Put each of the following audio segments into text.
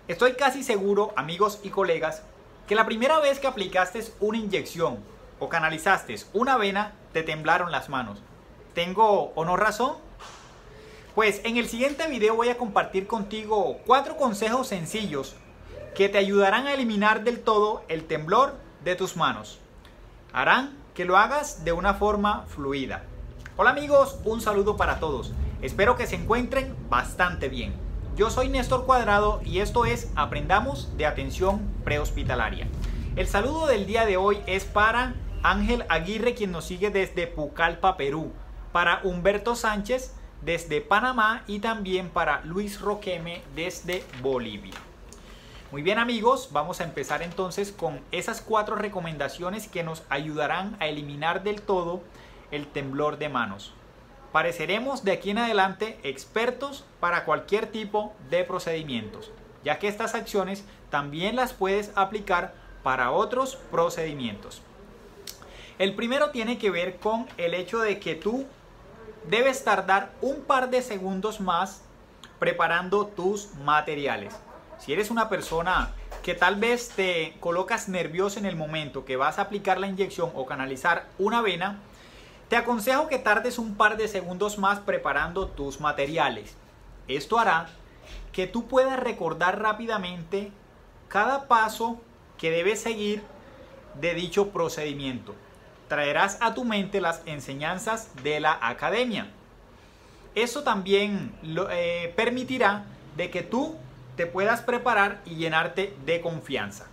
Estoy casi seguro, amigos y colegas, que la primera vez que aplicaste una inyección o canalizaste una vena, te temblaron las manos. ¿Tengo o no razón? Pues en el siguiente video voy a compartir contigo 4 consejos sencillos que te ayudarán a eliminar del todo el temblor de tus manos. Harán que lo hagas de una forma fluida. Hola amigos, un saludo para todos. Espero que se encuentren bastante bien. Yo soy Néstor Cuadrado y esto es Aprendamos de Atención Prehospitalaria. El saludo del día de hoy es para Ángel Aguirre, quien nos sigue desde Pucallpa, Perú, para Humberto Sánchez desde Panamá y también para Luis Roqueme desde Bolivia. Muy bien amigos, vamos a empezar entonces con esas 4 recomendaciones que nos ayudarán a eliminar del todo el temblor de manos. Pareceremos de aquí en adelante expertos para cualquier tipo de procedimientos, ya que estas acciones también las puedes aplicar para otros procedimientos. El primero tiene que ver con el hecho de que tú debes tardar un par de segundos más preparando tus materiales. Si eres una persona que tal vez te colocas nervioso en el momento que vas a aplicar la inyección o canalizar una vena, te aconsejo que tardes un par de segundos más preparando tus materiales. Esto hará que tú puedas recordar rápidamente cada paso que debes seguir de dicho procedimiento. Traerás a tu mente las enseñanzas de la academia. Eso también permitirá de que tú te puedas preparar y llenarte de confianza.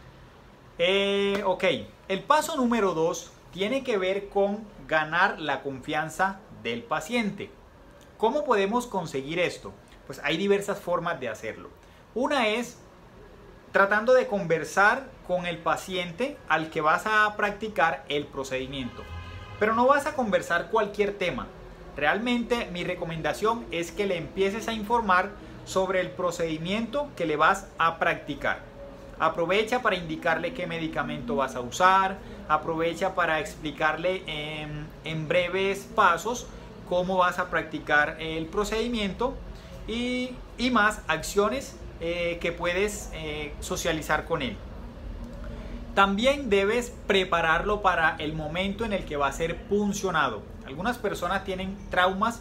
Ok, el paso número 2 tiene que ver con ganar la confianza del paciente. ¿Cómo podemos conseguir esto? Pues hay diversas formas de hacerlo. Una es tratando de conversar con el paciente al que vas a practicar el procedimiento. Pero no vas a conversar cualquier tema. Realmente mi recomendación es que le empieces a informar sobre el procedimiento que le vas a practicar. Aprovecha para indicarle qué medicamento vas a usar, aprovecha para explicarle en breves pasos cómo vas a practicar el procedimiento y más acciones que puedes socializar con él. También debes prepararlo para el momento en el que va a ser puncionado. Algunas personas tienen traumas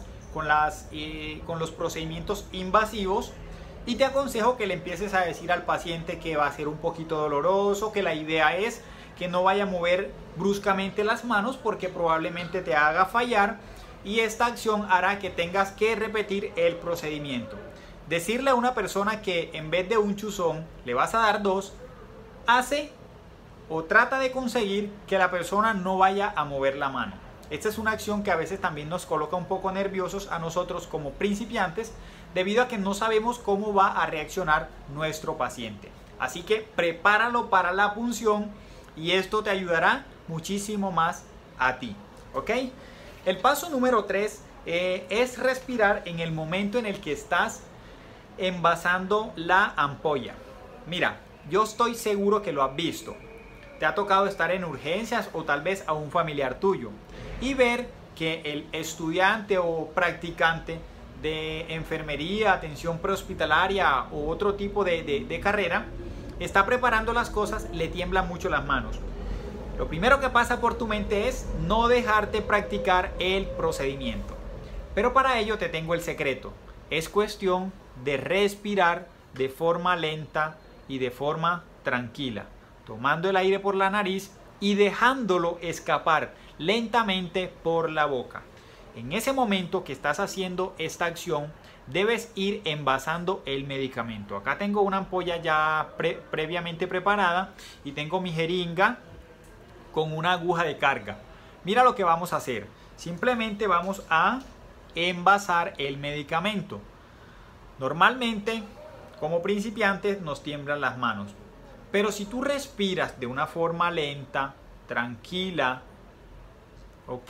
con los procedimientos invasivos y te aconsejo que le empieces a decir al paciente que va a ser un poquito doloroso, que la idea es que no vaya a mover bruscamente las manos porque probablemente te haga fallar y esta acción hará que tengas que repetir el procedimiento. Decirle a una persona que en vez de un chuzón le vas a dar 2, hace o trata de conseguir que la persona no vaya a mover la mano. Esta es una acción que a veces también nos coloca un poco nerviosos a nosotros como principiantes debido a que no sabemos cómo va a reaccionar nuestro paciente. Así que prepáralo para la punción y esto te ayudará muchísimo más a ti. ¿Ok? El paso número 3 es respirar en el momento en el que estás envasando la ampolla. Mira, yo estoy seguro que lo has visto. Te ha tocado estar en urgencias o tal vez a un familiar tuyo y ver que el estudiante o practicante de enfermería, atención prehospitalaria o otro tipo de carrera está preparando las cosas, le tiemblan mucho las manos. Lo primero que pasa por tu mente es no dejarte practicar el procedimiento. Pero para ello te tengo el secreto. Es cuestión de respirar de forma lenta y de forma tranquila, tomando el aire por la nariz y dejándolo escapar lentamente por la boca. En ese momento que estás haciendo esta acción, debes ir envasando el medicamento. Acá tengo una ampolla ya previamente preparada y tengo mi jeringa con una aguja de carga. Mira lo que vamos a hacer. Simplemente vamos a envasar el medicamento. Normalmente, como principiantes, nos tiemblan las manos. Pero si tú respiras de una forma lenta, tranquila, ¿ok?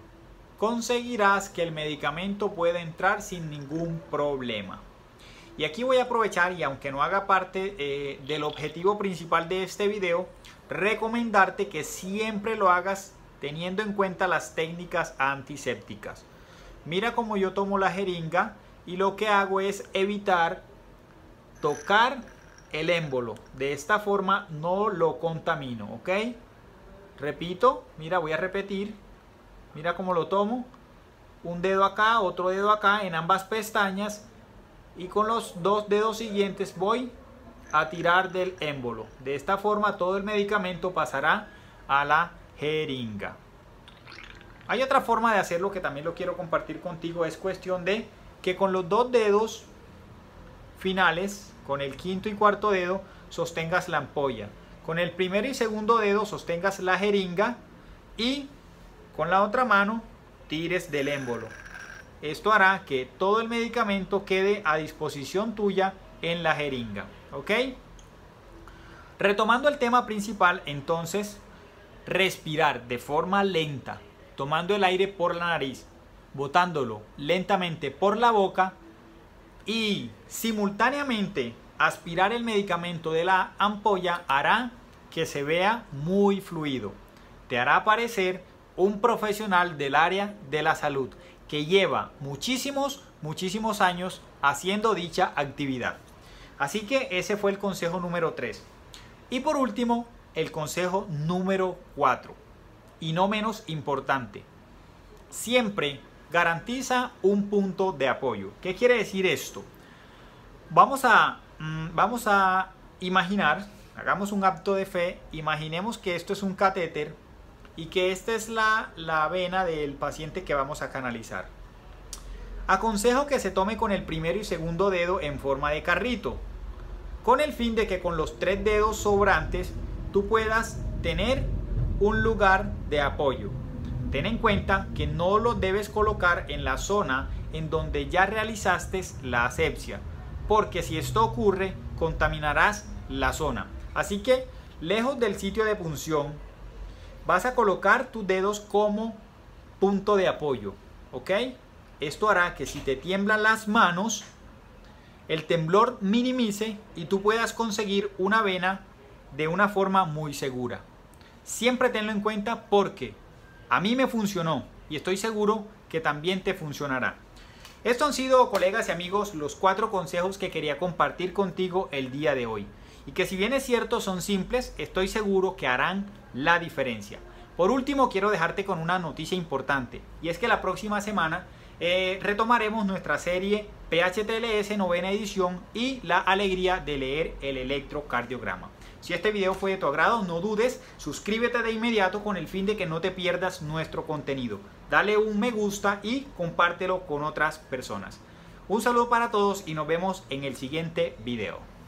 Conseguirás que el medicamento pueda entrar sin ningún problema. Y aquí voy a aprovechar, y aunque no haga parte del objetivo principal de este video, recomendarte que siempre lo hagas teniendo en cuenta las técnicas antisépticas. Mira cómo yo tomo la jeringa y lo que hago es evitar tocar el émbolo. De esta forma no lo contamino, ¿ok? Repito, mira, voy a repetir. Mira cómo lo tomo. Un dedo acá, otro dedo acá en ambas pestañas. Y con los dos dedos siguientes voy a tirar del émbolo. De esta forma todo el medicamento pasará a la jeringa. Hay otra forma de hacerlo que también lo quiero compartir contigo. Es cuestión de que con los dos dedos finales, con el quinto y cuarto dedo, sostengas la ampolla. Con el primero y segundo dedo sostengas la jeringa y con la otra mano tires del émbolo. Esto hará que todo el medicamento quede a disposición tuya en la jeringa, ¿ok? Retomando el tema principal, entonces, respirar de forma lenta, tomando el aire por la nariz, botándolo lentamente por la boca y simultáneamente aspirar el medicamento de la ampolla hará que se vea muy fluido. Te hará parecer un profesional del área de la salud que lleva muchísimos años haciendo dicha actividad. Así que ese fue el consejo número 3. Y por último, el consejo número 4. Y no menos importante. Siempre garantiza un punto de apoyo. ¿Qué quiere decir esto? Vamos a imaginar, hagamos un acto de fe, imaginemos que esto es un catéter y que esta es la vena del paciente que vamos a canalizar. Aconsejo que se tome con el primero y segundo dedo en forma de carrito, con el fin de que con los 3 dedos sobrantes tú puedas tener un lugar de apoyo. Ten en cuenta que no lo debes colocar en la zona en donde ya realizaste la asepsia, porque si esto ocurre, contaminarás la zona. Así que, lejos del sitio de punción, vas a colocar tus dedos como punto de apoyo, ¿ok? Esto hará que si te tiemblan las manos, el temblor minimice y tú puedas conseguir una vena de una forma muy segura. Siempre tenlo en cuenta porque a mí me funcionó y estoy seguro que también te funcionará. Estos han sido, colegas y amigos, los 4 consejos que quería compartir contigo el día de hoy. Y que si bien es cierto son simples, estoy seguro que harán la diferencia. Por último, quiero dejarte con una noticia importante. Y es que la próxima semana retomaremos nuestra serie PHTLS 9ª edición y la alegría de leer el electrocardiograma. Si este video fue de tu agrado, no dudes, suscríbete de inmediato con el fin de que no te pierdas nuestro contenido. Dale un me gusta y compártelo con otras personas. Un saludo para todos y nos vemos en el siguiente video.